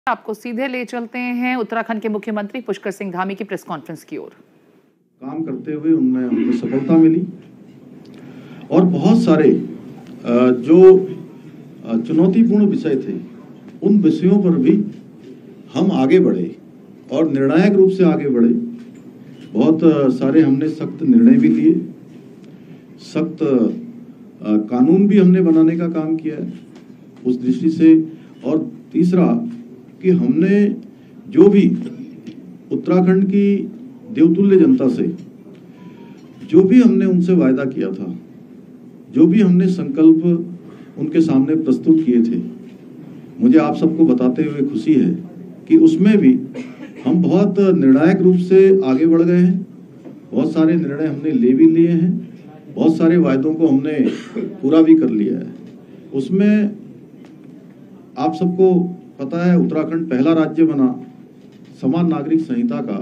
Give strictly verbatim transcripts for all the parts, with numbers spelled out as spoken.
आपको सीधे ले चलते हैं उत्तराखंड के मुख्यमंत्री पुष्कर सिंह धामी की प्रेस कॉन्फ्रेंस की ओर। काम करते हुए उनमें हमको सफलता मिली और बहुत सारे जो चुनौतीपूर्ण विषय थे उन विषयों पर भी हम आगे बढ़े और निर्णायक रूप से आगे बढ़े। बहुत सारे हमने सख्त निर्णय भी लिए, सख्त कानून भी हमने बनाने का काम किया है उस दृष्टि से। और तीसरा कि हमने जो भी उत्तराखंड की देवतुल्य जनता से जो भी हमने उनसे वायदा किया था, जो भी हमने संकल्प उनके सामने प्रस्तुत किए थे, मुझे आप सबको बताते हुए खुशी है कि उसमें भी हम बहुत निर्णायक रूप से आगे बढ़ गए हैं। बहुत सारे निर्णय हमने ले भी लिए हैं, बहुत सारे वायदों को हमने पूरा भी कर लिया है। उसमें आप सबको पता है उत्तराखंड पहला राज्य बना समान नागरिक संहिता का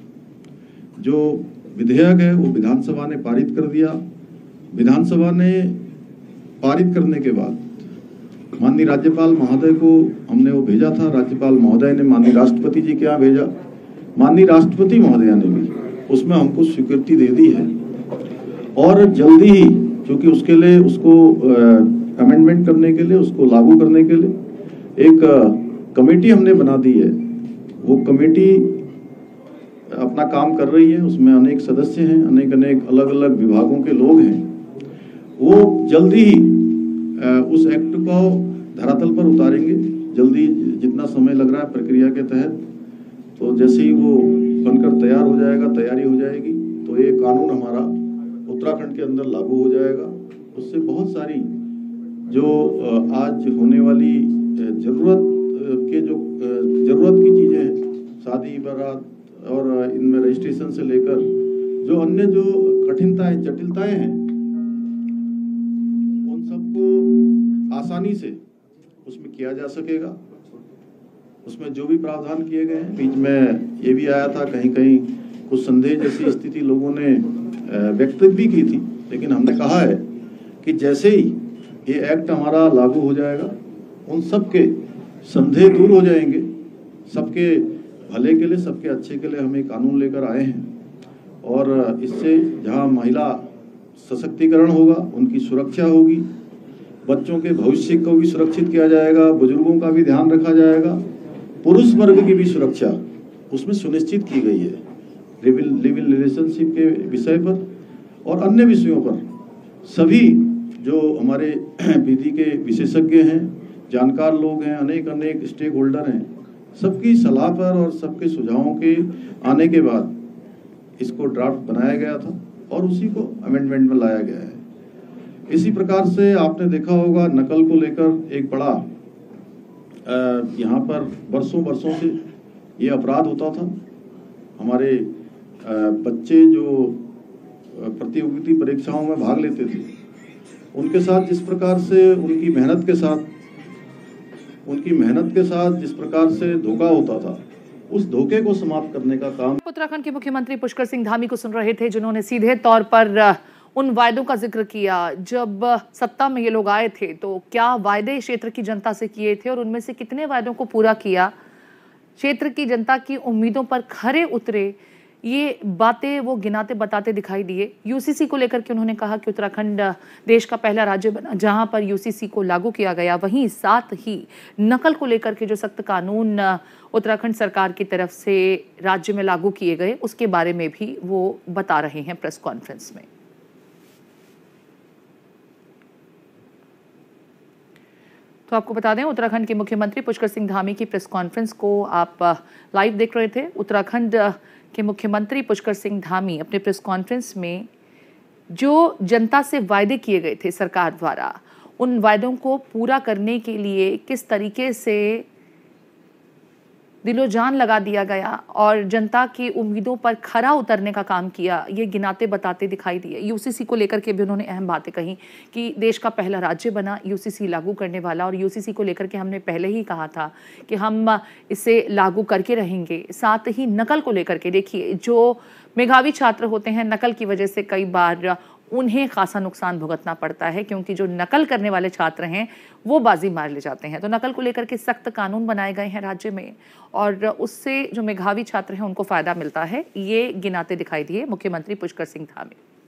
जो विधेयक है वो विधानसभा ने पारित कर दिया। विधानसभा ने पारित करने के बाद माननीय राज्यपाल महोदय को हमने वो भेजा था। राज्यपाल महोदय ने माननीय राष्ट्रपति जी के यहाँ भेजा। माननीय राष्ट्रपति महोदया ने भी उसमें हमको स्वीकृति दे दी है और जल्दी ही, क्योंकि उसके लिए उसको अमेंडमेंट करने के लिए, उसको लागू करने के लिए एक कमेटी हमने बना दी है। वो कमेटी अपना काम कर रही है, उसमें अनेक सदस्य हैं, अनेक अनेक अलग अलग विभागों के लोग हैं। वो जल्दी ही उस एक्ट को धरातल पर उतारेंगे, जल्दी जितना समय लग रहा है प्रक्रिया के तहत। तो जैसे ही वो बनकर तैयार हो जाएगा, तैयारी हो जाएगी, तो ये कानून हमारा उत्तराखंड के अंदर लागू हो जाएगा। उससे बहुत सारी जो आज होने वाली जरूरत के जो जरूरत की चीजें हैं, शादी बारात और इनमें रजिस्ट्रेशन से लेकर जो अन्य जो कठिनताएं जटिलताएं हैं, उन सबको आसानी से उसमें किया जा सकेगा। उसमें जो भी प्रावधान किए गए हैं, बीच में ये भी आया था कहीं कहीं कुछ संदेह जैसी स्थिति लोगों ने व्यक्त भी की थी, लेकिन हमने कहा है कि जैसे ही ये एक्ट हमारा लागू हो जाएगा उन सबके संदेह दूर हो जाएंगे। सबके भले के लिए, सबके अच्छे के लिए हम एक कानून लेकर आए हैं और इससे जहां महिला सशक्तिकरण होगा, उनकी सुरक्षा होगी, बच्चों के भविष्य को भी सुरक्षित किया जाएगा, बुजुर्गों का भी ध्यान रखा जाएगा, पुरुष वर्ग की भी सुरक्षा उसमें सुनिश्चित की गई है। लिव इन रिलेशनशिप के विषय पर और अन्य विषयों पर सभी जो हमारे विधि के विशेषज्ञ हैं, जानकार लोग हैं, अनेक अनेक स्टेक होल्डर हैं, सबकी सलाह पर और सबके सुझावों के आने के बाद इसको ड्राफ्ट बनाया गया था और उसी को अमेंडमेंट में लाया गया है। इसी प्रकार से आपने देखा होगा नकल को लेकर एक बड़ा यहाँ पर वर्षों वर्षों से ये अपराध होता था। हमारे बच्चे जो प्रतियोगिता परीक्षाओं में भाग लेते थे, उनके साथ जिस प्रकार से उनकी मेहनत के साथ उनकी मेहनत के साथ जिस प्रकार से धोखा होता था, उस धोखे को समाप्त करने का काम। उत्तराखंड के मुख्यमंत्री पुष्कर सिंह धामी को सुन रहे थे, जिन्होंने सीधे तौर पर उन वायदों का जिक्र किया। जब सत्ता में ये लोग आए थे तो क्या वायदे क्षेत्र की जनता से किए थे और उनमें से कितने वायदों को पूरा किया, क्षेत्र की जनता की उम्मीदों पर खरे उतरे, ये बातें वो गिनाते बताते दिखाई दिए। यूसीसी को लेकर के उन्होंने कहा कि उत्तराखंड देश का पहला राज्य बना जहां पर यूसीसी को लागू किया गया। वहीं साथ ही नकल को लेकर के जो सख्त कानून उत्तराखंड सरकार की तरफ से राज्य में लागू किए गए, उसके बारे में भी वो बता रहे हैं प्रेस कॉन्फ्रेंस में। तो आपको बता दें, उत्तराखंड के मुख्यमंत्री पुष्कर सिंह धामी की प्रेस कॉन्फ्रेंस को आप लाइव देख रहे थे। उत्तराखंड के मुख्यमंत्री पुष्कर सिंह धामी अपने प्रेस कॉन्फ्रेंस में जो जनता से वायदे किए गए थे सरकार द्वारा, उन वायदों को पूरा करने के लिए किस तरीके से दिलो जान लगा दिया गया और जनता की उम्मीदों पर खरा उतरने का काम किया, ये गिनाते बताते दिखाई दिए। यूसीसी को लेकर के भी उन्होंने अहम बातें कही कि देश का पहला राज्य बना यूसीसी लागू करने वाला, और यूसीसी को लेकर के हमने पहले ही कहा था कि हम इसे लागू करके रहेंगे। साथ ही नकल को लेकर के देखिए, जो मेधावी छात्र होते हैं, नकल की वजह से कई बार उन्हें खासा नुकसान भुगतना पड़ता है, क्योंकि जो नकल करने वाले छात्र हैं वो बाजी मार ले जाते हैं। तो नकल को लेकर के सख्त कानून बनाए गए हैं राज्य में, और उससे जो मेधावी छात्र हैं उनको फायदा मिलता है, ये गिनाते दिखाई दिए मुख्यमंत्री पुष्कर सिंह धामी।